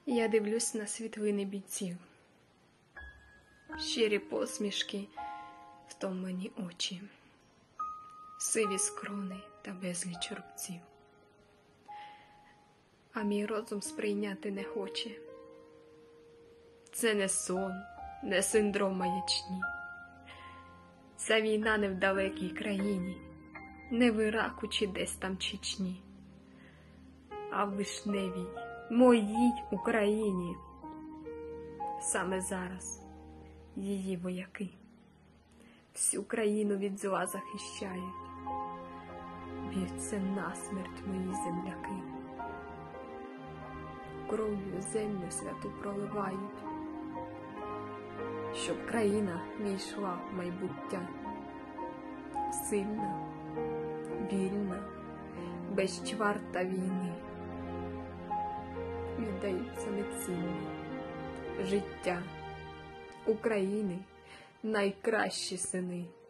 Я дивлюсь на світлини бійців, щирі посмішки, втомлені очі, сиві скрони та безліч рубців. А мій розум сприйняти не хоче. Це не сон, не синдром маячні. Ця війна не в далекій країні, не в Іраку чи десь там Чечні, а в вишневій, моїй Україні. Саме зараз її вояки всю країну від зла захищають. Б'ються насмерть мої земляки, кров'ю землю святу проливають, щоб країна війшла в майбуття. Сильна, вільна, без чвар та війни. Віддаються нецінні життя України найкращі сини.